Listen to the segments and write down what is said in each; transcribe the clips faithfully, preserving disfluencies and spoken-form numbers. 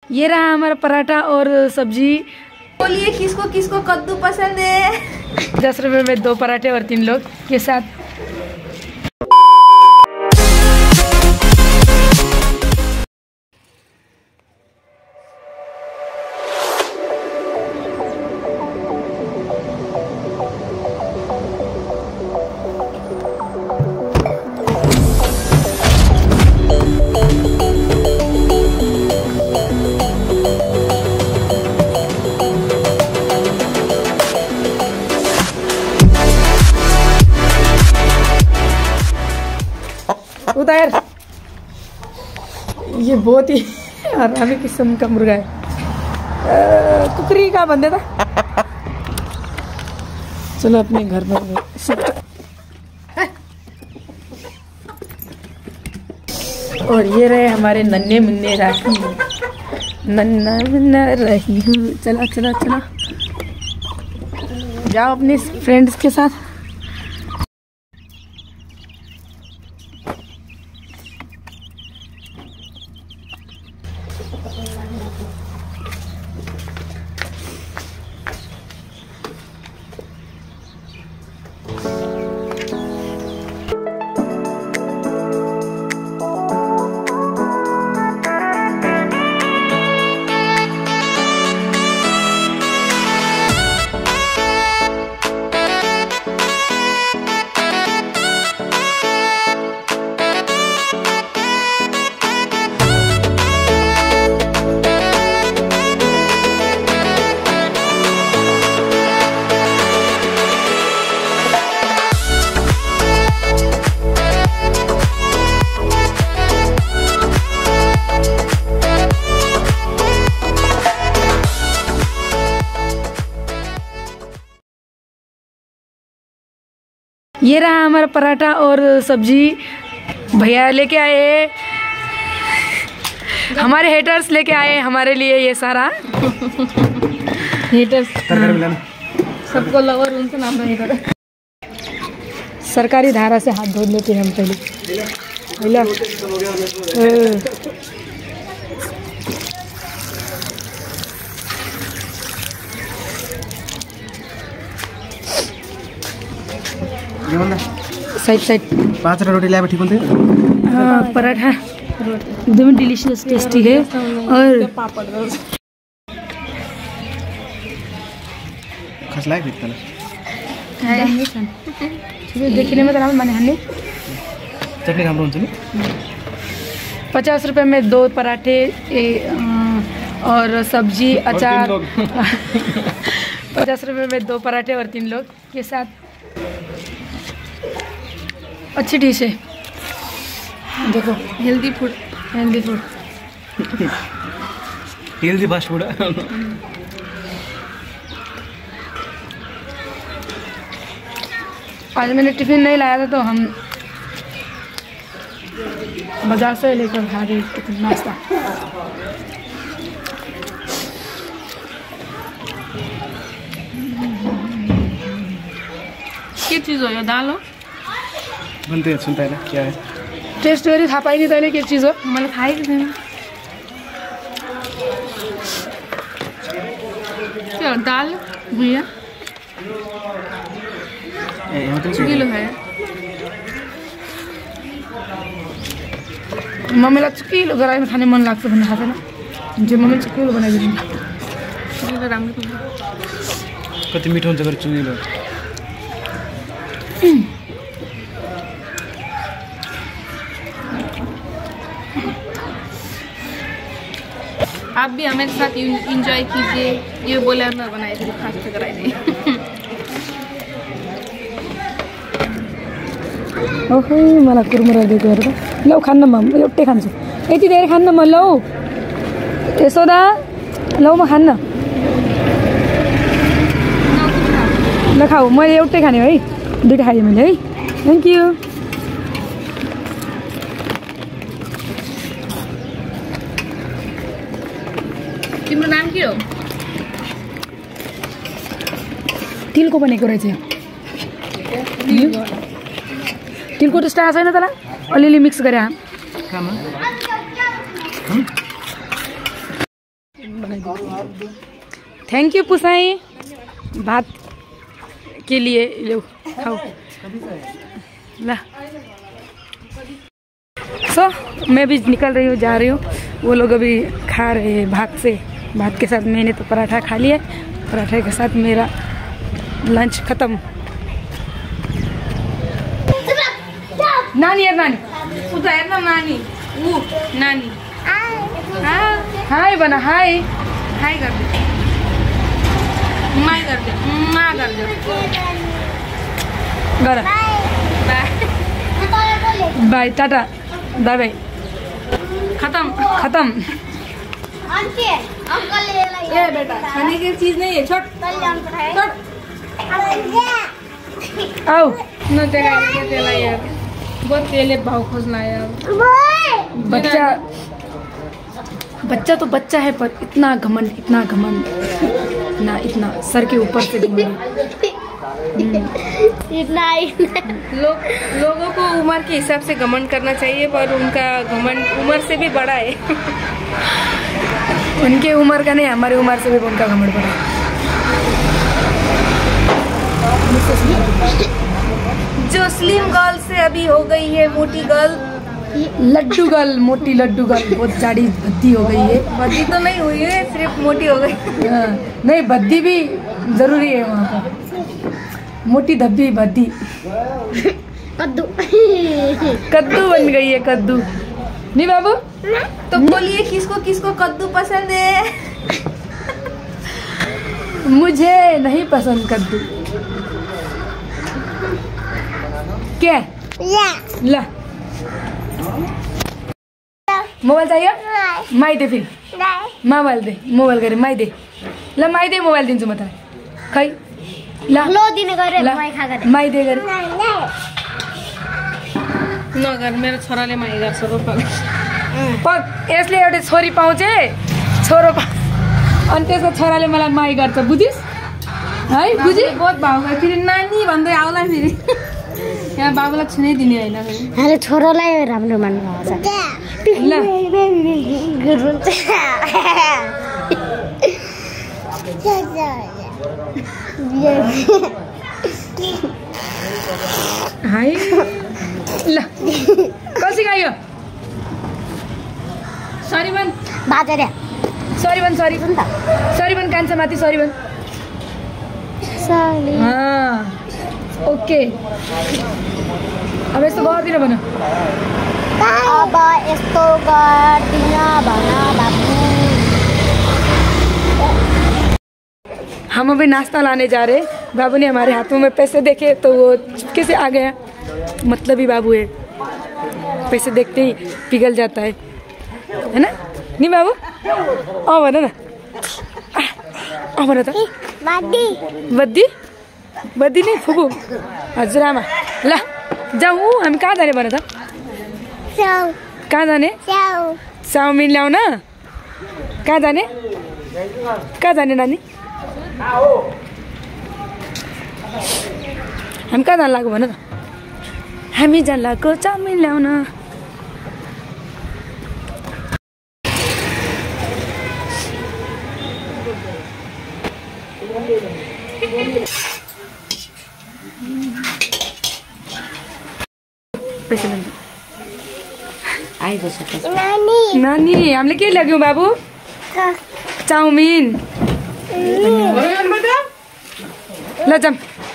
ये रहा हमारा पराठा और सब्जी। बोलिए किसको किसको कद्दू पसंद है। दस रुपए में दो पराठे और तीन लोग के साथ। उतार, ये बहुत ही आरामी किस्म का मुर्गा है। कुकरी का बंदे था। चलो अपने घर में शिफ्ट। और ये रहे हमारे नन्हे मुन्ने राखी। नन्ना मुन्ना रही हूँ। चला चला चला जाओ अपने फ्रेंड्स के साथ। ये रहा हमारा पराठा और सब्जी। भैया लेके आए, हमारे हेटर्स लेके आए हमारे लिए ये सारा। हेटर्स सबको लवर उनसे नाम नहीं करो। सरकारी धारा से हाथ धो लेते हैं हम पहले। पहला साइड साइड पाँच रोटी लाए ठीक होते। हाँ, पराठा एकदम डिलीशियस टेस्टी है। और पापड़ खसलाए फिर तले देखने में तो राम माने हन्नी चटनी काम रोन चली। पचास रुपए में दो पराठे ए, और सब्जी अचार। पचास रुपए में दो पराठे और तीन लोग के साथ। अच्छी डिश है। देखो healthy food, healthy food, healthy fast food. आज मैंने टिफिन नहीं लाया था तो हम बाजार से लेकर खा रहे टिफिन नाश्ता। क्या चीज़ हो या दाल हो बनते हैं सुनता है ना क्या है टेस्ट वेरी था पाई नहीं तैले के चीज़ हो मतलब खाई थे क्या दाल भैया किलो है। मम्मीलाई चुकिलो गराइमा खाने मन लाग्छ भन्ने थाहा छैन। जो मम्मीले चुकिलो बनाइदिनु राम्रो कति मिठो हुन्छ गरे चुकिलो। आप भी हमारे साथ इंजॉय कीजिए। ये बोले मैं बनाई थी खास से कराई दी। ओहो मलाई कुरमुरा दिएको हेर त। लौ खान्न म एउटै खान्छु। यति धेरै खान्न म। लौ यशोदा लौ म खान्न। ल खाऊ मैले एउटै खाने है। दुईटा खाएँ मैले है। Thank you. तिम्रो नाम के हो? तिलको बनेको रहेछ। तिलको टेस्ट आएको छैन तँलाई? अलिअलि मिक्स गरे। बनाइदिनु। थ्याङ्क यू पुसाई भात के लिए लो खाओ ला। सो मैं भी निकल रही हूँ, जा रही हूँ। वो लोग अभी खा रहे हैं भात से, भात के साथ मैंने तो पराठा खा लिया, पराठे के साथ मेरा लंच खत्म। नानी यार नानी उता हेर्न नानी ऊ नानी हाय बना हाय हाई गरिदियो माई गरिदियो मा गरिदियो गर बाय टाटा बाय बाय खत्म खत्म। ए बेटा खाने की चीज नहीं है, छोड़ छोड़ आओ न जगह के तेला यार बहुत तेले भाव खोजना यार। बच्चा बच्चा तो बच्चा है पर इतना घमंड इतना घमंड इतना इतना सर के ऊपर से घमंड। इतना लोग लोगों को उम्र के हिसाब से घमंड करना चाहिए, पर उनका घमंड उम्र से भी बड़ा है। उनके उम्र का नहीं, हमारी उम्र से भी उनका घमंड बड़ा है। जो स्लिम गर्ल से अभी हो गई है मोटी गर्ल, लड्डू गर्ल, मोटी लड्डू गर्ल, बहुत जाड़ी भद्दी हो गई है। भद्दी तो नहीं हुई है, सिर्फ मोटी हो गई। हाँ, नहीं भद्दी भी जरूरी है वहाँ पर, मोटी धब्बी भद्दी। कद्दू कद्दू बन गई है कद्दू। नहीं बाबू तो बोलिए किसको किसको कद्दू पसंद है? मुझे नहीं पसंद कद्दू। क्या ला मोबाइल चाहिए? माई दे फिर मोबाइल दे, मोबाइल करे माई दे ल माई दे, मोबाइल दिन्छु म त खै ला लो दिने गरे ला माई खा गरे माई दे गरे नगर मेरो छोराले माई गर्छ रोपा पक। यसले एउटा छोरी पाउँछ छोरो पा अनि त्यसको छोराले मलाई माई गर्छ, बुझिस् है? बुझि बहुत भाउ गयो फेरि नानी भन्दै आउला फेरि यहाँ बाबुलाई छुनै दिने होइन फेरि। अरे छोरालाई राम्रो मान्नु ल हाय ल कसरी गयो? सरी भन बाजेर सरी भन सरी भन सरी भन कान्छ माथि सरी भन। सरी ओके अब यस्तो गर्दिन भन। अब यस्तो गर्दिन भन बाबु। हम अभी नाश्ता लाने जा रहे, बाबू ने हमारे हाथों में पैसे देखे तो वो चुपके से आ गया। मतलब ही बाबू है, पैसे देखते ही पिघल जाता है, है ना? नहीं बाबू आओ भन न, आओ भन त। बद्दी बद्दी बद्दी नहीं फुपू हजुरआमा। ल जाउँ हामी कहाँ जाने भन त? स्याउ कहाँ जाने? स्याउ चाउमिन ल्याउन। कहाँ जाने? कहाँ जाने नानी? हामी कहाँ जान लाग्यो भन त? हामी जान लाग्यो चाउमिन ल्याउन। पैसा लाग्यो नानी नानी हामीले के ल्याग्यौँ बाबु? चाउमिन। ल जाम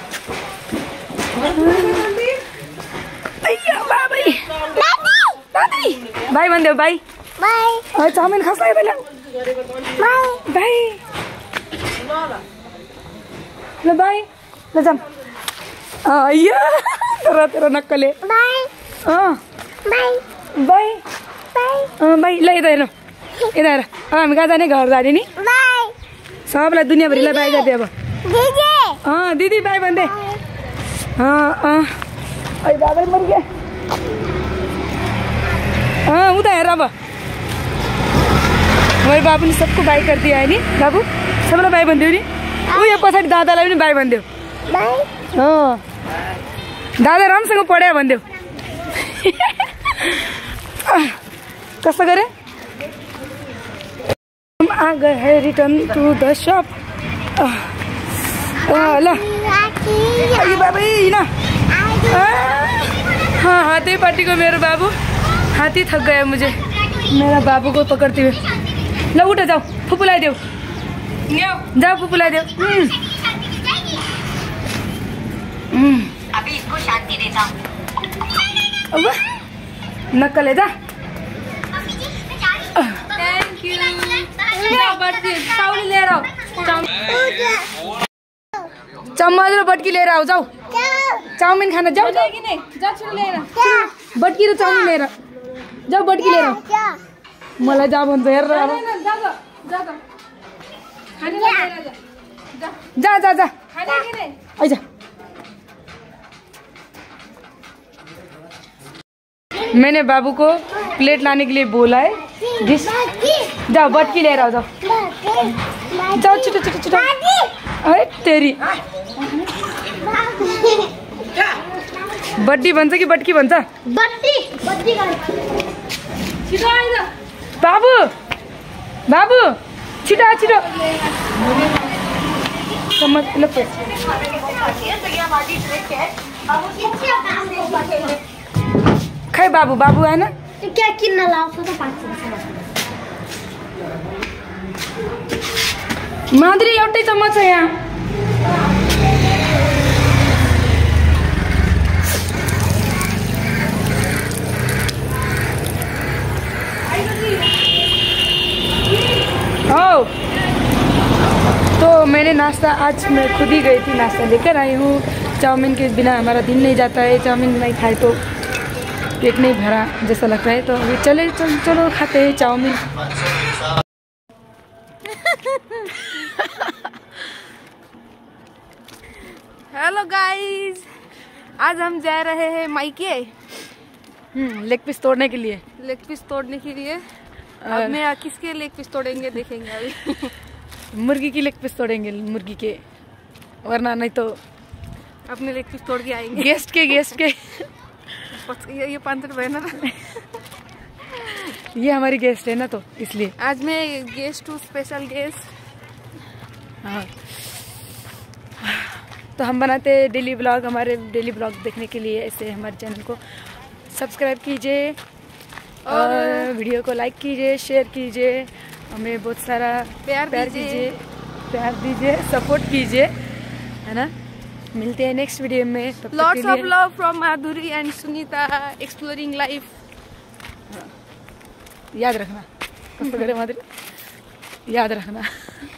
बाई भनिदेऊ बाई। बाई चाउमिन खास लाग्यो पहिला बाई बाई। ल बाई ल जाम। अಯ್ಯೋ तेरा तेरा नक्कले बाई अँ बाई बाई बाई अँ बाई। ल यता हेर यता हेर, अब हामी कहाँ जाने? घर जाने नि। बाई सबलाई दुनियाँभरिलाई बाई गरिदिए अब। दिदी अँ दिदी बाई भन्दै। अँ अँ अहिले बाबै मरि गए। अँ उता हेर अब हमारे बाबू ने सबको बाई कर दिया है नि? बाबू सबलाई बाई भनिदियो नि। ऊ यो पछाडि दादालाई पनि बाई भनिदेऊ। बाई अँ दादा राम्रोसँग पढ्यो भनिदेऊ। कस्तो गरे? आ गए हैं रिटर्न टू द शॉप। ल बाबा ना हाँ हाथी पार्टी को मेरा बाबू हाथी थक गया मुझे मेरा बाबू को पकड़ते हुए। ल उठा जाओ फुफू लाई देव जाओ फुफू लाई देव। अभी इसको शांति देता हूँ। नक्कल है जा। Thank you. ले रहा चम्मच र बटकी लिएर आऊ जाऊ। चाउमिन खाना जाऊ कि नहीं जा छिटो लिएर बटकी र चाउमिन लिएर जाऊ बटकी लिएर आऊ। मलाई जा भन्छ हेर जा जा जा खाने लिएर जा जा जा जा खाने कि नहीं आइजा। मैंने बाबू को प्लेट लाने के लिए बोला है। डिश जाओ बटकी लिएर आऊ जाओ जाओ छिटो छिटो छिटो। अरे तेरी बड्डी भन्छ कि बटकी भन्छ? बत्ती बत्ती छिटो आइज बाबू बाबू छिटो आ छिटो। समझ लो खै बाबू बाबू आएन क्या किन्न लाउँछ त पाँच माधुरी एउटै चम्मच छ यहाँ। ओ तो मैंने नाश्ता आज मैं खुद ही गई थी नाश्ता लेकर आई हूँ। चाउमीन के बिना हमारा दिन नहीं जाता है। चाउमीन नहीं खाए तो पेट नहीं भरा जैसा लगता है। तो अभी चले चल, चलो खाते हैं चाउमीन। हेलो गाइस आज हम जा रहे हैं मायके लेग पीस तोड़ने के लिए। लेग पीस तोड़ने के लिए। अब मैं किसके लेग पीस तोड़ेंगे देखेंगे अभी। मुर्गी की लेग पीस तोड़ेंगे मुर्गी के वरना नहीं तो अपने लेग पीस तोड़ के आएंगे। गेस्ट के गेस्ट के ये, ये पांच रुपए ना ये हमारी गेस्ट है ना तो इसलिए आज मैं गेस्ट हूँ स्पेशल गेस्ट। हाँ तो हम बनाते हैं डेली ब्लॉग। हमारे डेली ब्लॉग देखने के लिए ऐसे हमारे चैनल को सब्सक्राइब कीजिए और वीडियो को लाइक कीजिए शेयर कीजिए हमें बहुत सारा प्यार प्यार दीजिए। कीजिए प्यार दीजिए सपोर्ट कीजिए है ना। मिलते हैं नेक्स्ट वीडियो में। तब तक के लॉट्स ऑफ लिए love from Madhuri and Sunita exploring life. याद रखना कस्तो करे माधुरी याद रखना।